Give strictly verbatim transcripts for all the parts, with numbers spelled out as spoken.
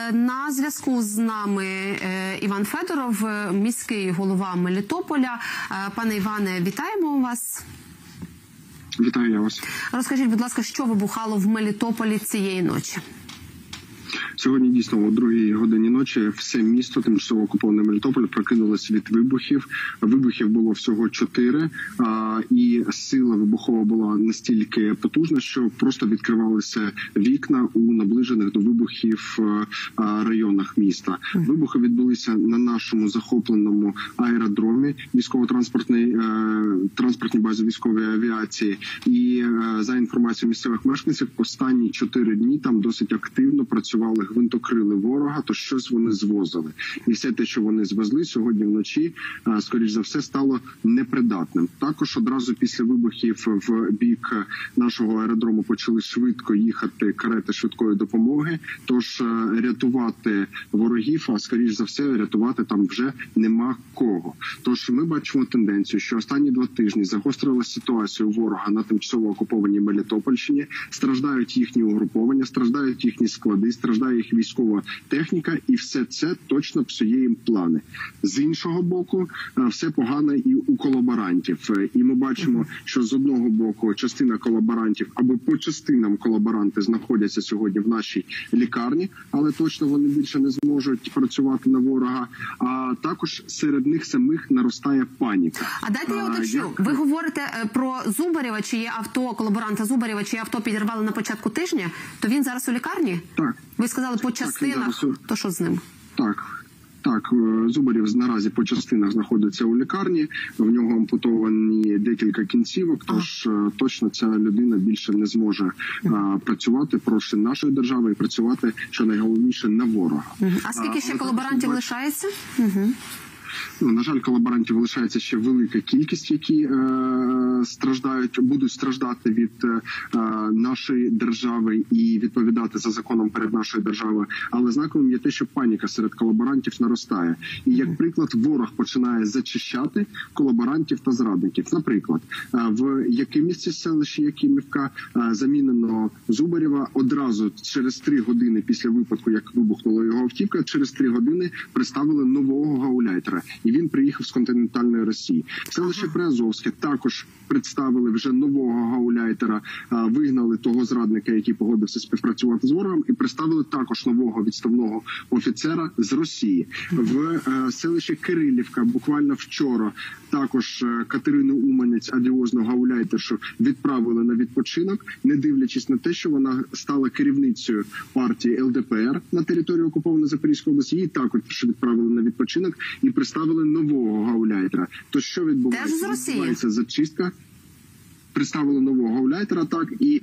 На зв'язку з нами Іван Федоров, міський голова Мелітополя. Пане Іване, вітаємо вас. Вітаю я вас. Розкажіть, будь ласка, що вибухало в Мелітополі цієї ночі? Сьогодні, дійсно, о другій годині ночі все місто, тимчасово окуповане Мелітополь, прокинулося від вибухів. Вибухів було всього чотири, і сила вибухова була настільки потужна, що просто відкривалися вікна у наближених до вибухів районах міста. Вибухи відбулися на нашому захопленому аеродромі військово-транспортній транспортній базі військової авіації. І за інформацією місцевих мешканців, останні чотири дні там досить активно працювали гвинтокрили ворога, то щось вони звозили. І все те, що вони звезли сьогодні вночі, скоріш за все, стало непридатним. Також одразу після вибухів в бік нашого аеродрому почали швидко їхати карети швидкої допомоги. Тож рятувати ворогів, а скоріш за все, рятувати там вже нема кого. Тож ми бачимо тенденцію, що останні два тижні загострилася ситуація у ворога на тимчасово окупованій Мелітопольщині. Страждають їхні угруповання, страждають їхні склади, страждає їх військова техніка, і все це точно псує їм плани. З іншого боку, все погано і у колаборантів. І ми бачимо, що з одного боку частина колаборантів, або по частинам колаборанти знаходяться сьогодні в нашій лікарні, але точно вони більше не зможуть працювати на ворога. А також серед них самих наростає паніка. А дайте я уточню. Як... Ви говорите про Зубарєва, чиє авто, колаборанта Зубарєва, чиє авто підірвали на початку тижня, то він зараз у лікарні? Так. Ви сказали по частинах, так, то що з ним? Так. Так, Зубарєв наразі по частинах знаходиться у лікарні, в нього ампутовані декілька кінцівок, тож а. точно ця людина більше не зможе а, працювати проти нашої держави і працювати, що найголовніше, на ворога. Угу. А скільки а, ще колаборантів лишається? Угу. Ну, на жаль, колаборантів лишається ще велика кількість, які е, страждають, будуть страждати від е, нашої держави і відповідати за законом перед нашою державою. Але знаковим є те, що паніка серед колаборантів наростає. І, як приклад, ворог починає зачищати колаборантів та зрадників. Наприклад, е, в Якимівці, селищі Якимівка, е, замінено Зубарєва одразу через три години після випадку, як вибухнула його автівка, через три години представили нового гауляйтера. І він приїхав з континентальної Росії. Селище Приазовське також представили вже нового гауляйтера, вигнали того зрадника, який погодився співпрацювати з ворогом, і представили також нового відставного офіцера з Росії. В селищі Кирилівка буквально вчора також Катерину Уманець, адіозну гауляйтершу, відправили на відпочинок, не дивлячись на те, що вона стала керівницею партії ел де пе ер на території окупованої Запорізької області. Її також відправили на відпочинок і представили нового гауляйтера. То що відбувається? Відбувається зачистка. Представили нового гауляйтера, так, і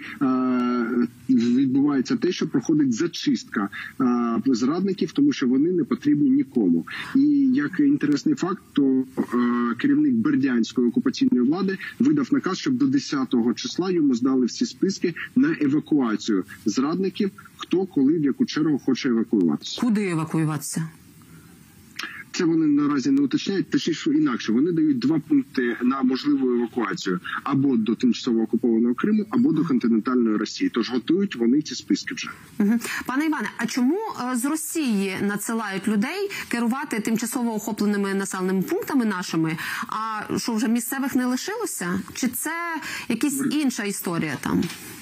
е, відбувається те, що проходить зачистка е, зрадників, тому що вони не потрібні нікому. І як інтересний факт, то е, керівник бердянської окупаційної влади видав наказ, щоб до десятого числа йому здали всі списки на евакуацію зрадників, хто, коли, в яку чергу хоче евакуюватися. Куди евакуюватися? Це вони наразі не уточняють, точніше інакше. Вони дають два пункти на можливу евакуацію або до тимчасово окупованого Криму, або до континентальної Росії. Тож готують вони ці списки вже. Угу. Пане Іване, а чому з Росії надсилають людей керувати тимчасово охопленими населеними пунктами нашими? А що, вже місцевих не лишилося? Чи це якась інша історія там?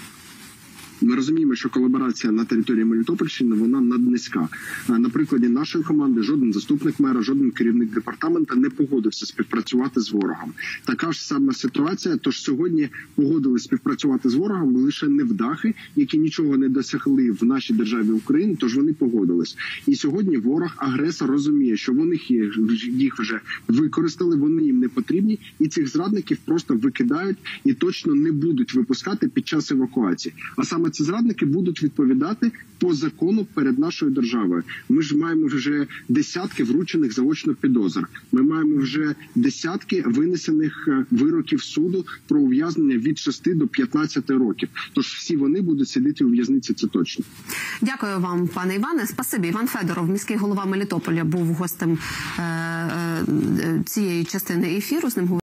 Ми розуміємо, що колаборація на території Мелітопольщини, вона наднизька. На прикладі нашої команди жоден заступник мера, жоден керівник департамента не погодився співпрацювати з ворогом. Така ж сама ситуація, тож сьогодні погодили співпрацювати з ворогом лише невдахи, які нічого не досягли в нашій державі Україні, тож вони погодились. І сьогодні ворог, агресор, розуміє, що вони їх вже використали, вони їм не потрібні, і цих зрадників просто викидають і точно не будуть випускати під час евакуації. А саме ці зрадники будуть відповідати по закону перед нашою державою. Ми ж маємо вже десятки вручених заочно підозр. Ми маємо вже десятки винесених вироків суду про ув'язнення від шести до п'ятнадцяти років. Тож всі вони будуть сидіти у в'язниці, це точно. Дякую вам, пане Іване. Спасибі. Іван Федоров, міський голова Мелітополя, був гостем е- е- цієї частини ефіру. З ним